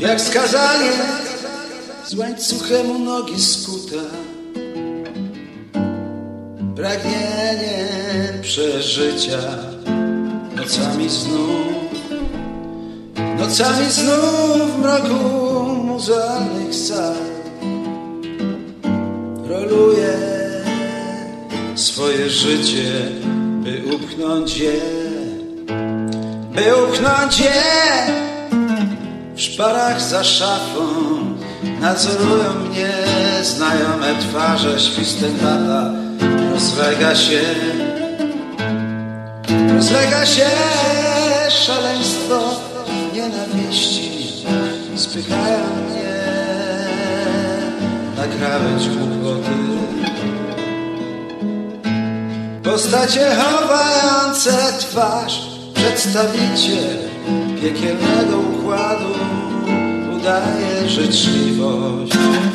Jak skazanie z łańcuchem u nogi skuta, pragnieniem przeżycia, nocami znów w mroku muzealnych sal roluje swoje życie, by upchnąć je w szparach za szafą. Nadzorują mnie znajome twarze, świstem lata rozlega się szaleństwo nienawiści, spychają mnie na krawędź głupoty. Postacie chowające twarz, przedstawiciel piekielnego układu udaje życzliwość.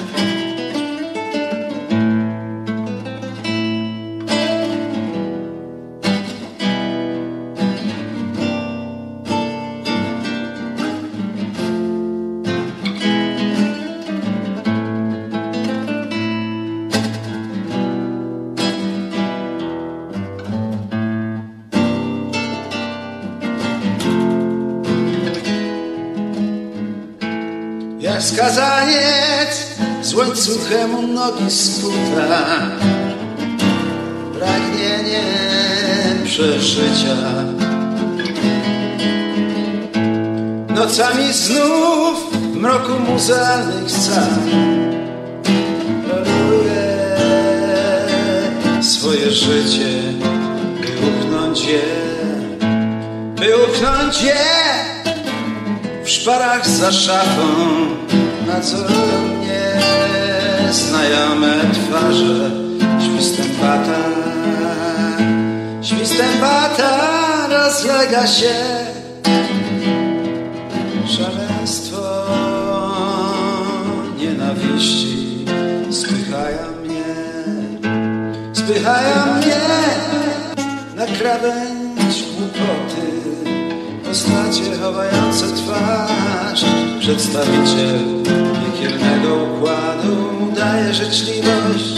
Jak skazaniec z łańcuchem u nogi skuta, pragnieniem przeżycia, nocami znów w mroku muzealnych sal roluje swoje życie, by upchnąć je w szparach za szafą. Nadzorują mnie znajome twarze, świstem bata rozlega się szaleństwo nienawiści, spychają mnie na krawędź głupoty. Postacie chowające twarz, przedstawiciel piekielnego układu udaje życzliwość.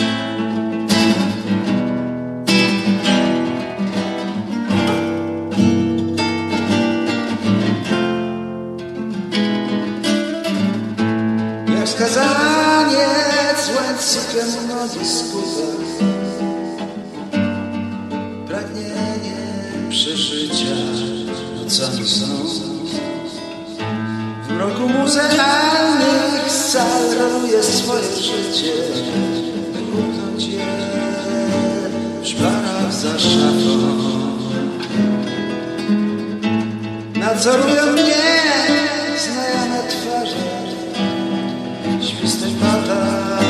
Jak skazaniec z łańcuchem u nogi skuta, pragnieniem przeżycia, nocami w mroku muzealnych sal roluje swoje życie, by upchnąć je w szparach za szafą. Nadzorują mnie znajome twarze, świstem bata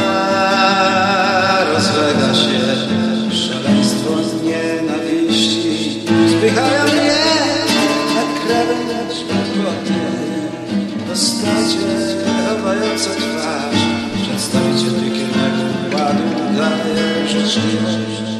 rozlega się szaleństwo nienawiści, spychają mnie na krawędź głupoty. Postacie chowające twarz, przedstawiciel piekielnego układu udaje życzliwość.